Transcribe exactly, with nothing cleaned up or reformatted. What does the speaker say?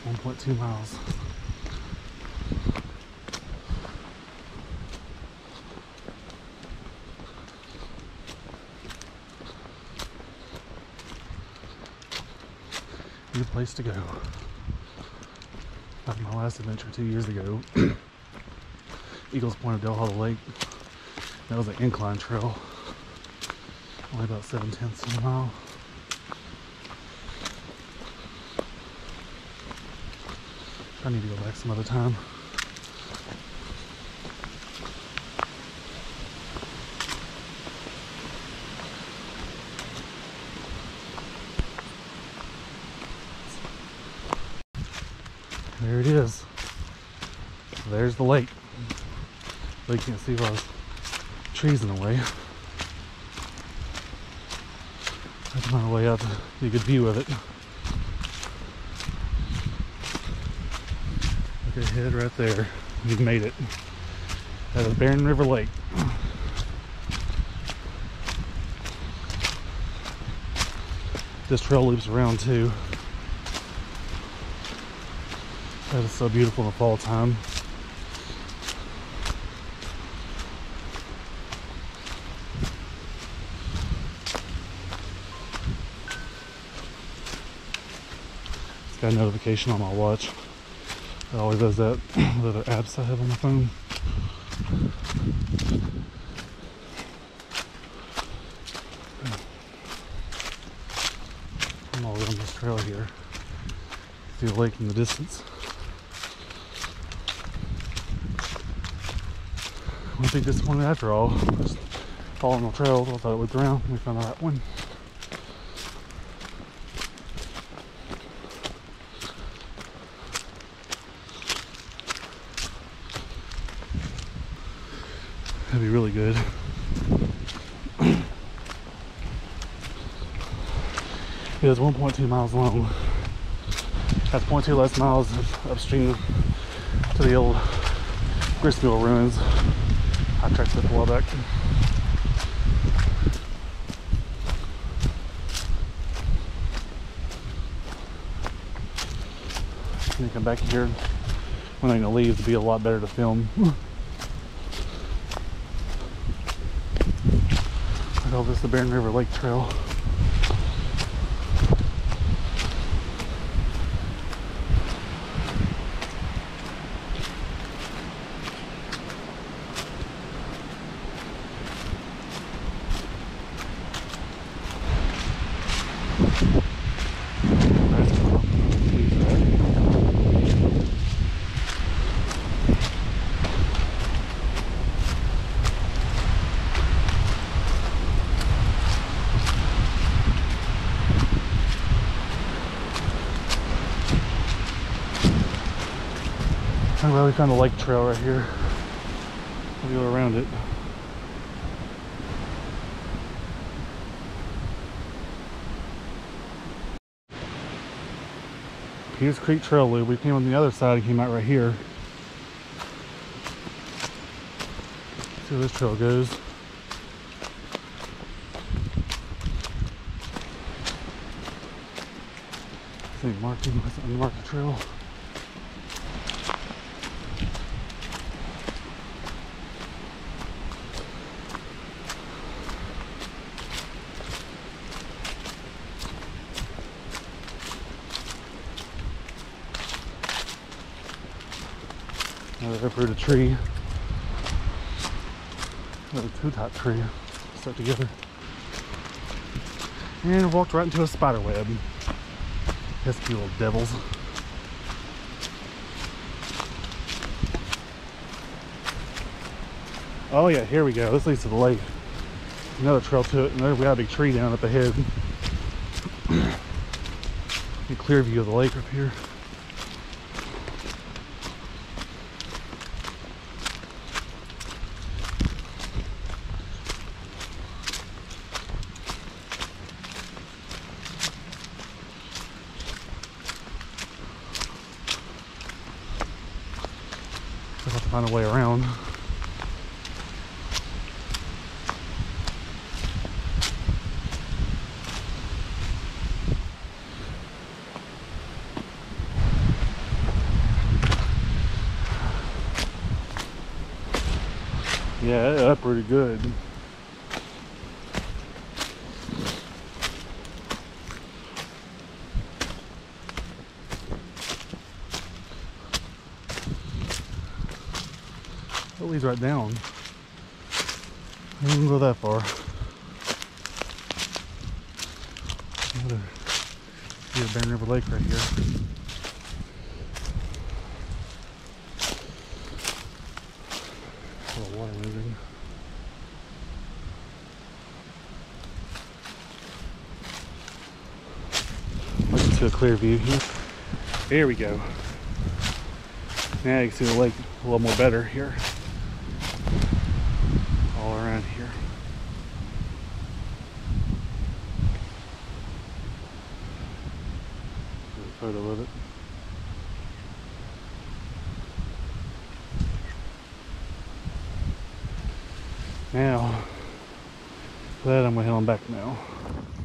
one point two miles. Good place to go. After my last adventure two years ago, Eagles Point of Delhalla Lake, that was an incline trail, only about seven tenths of a mile. I need to go back some other time. There it is. There's the lake. But you can't see all those trees in the way. That's my way out to get a good view of it. Look ahead right there. You've made it. That is Barren River Lake. This trail loops around too. That is so beautiful in the fall time. It's got a notification on my watch. It always does that with the apps I have on my phone. I'm all around this trail here. See the lake in the distance. I wasn't disappointed after all. Just following the trail, I thought I looked around and we found the right one. That'd be really good. It was one point two miles long. That's zero point two less miles upstream to the old gristmill ruins. I trekked it a while back. When you come back here, when I'm gonna leave, it'll be a lot better to film. I call this the Barren River Lake Trail. I'm glad we found a lake trail right here. We'll go around it. Here's Creek Trail Loop. We came on the other side and came out right here. See where this trail goes. See marking, that's an unmarked trail. Another uprooted tree. Another two-top tree stuck together. And walked right into a spider web. Pesky little devils. Oh yeah, here we go. This leads to the lake. Another trail to it, and there we got a big tree down up ahead. A clear view of the lake up here. I'll have to find a way around. Yeah, that's pretty good. It leads right down. I didn't even go that far. Here's Barren River Lake right here. A little water moving. I'll get to a clear view here. There we go. Now you can see the lake a little more better here. All around here. There's a photo of it. Now, that I'm gonna head on back now.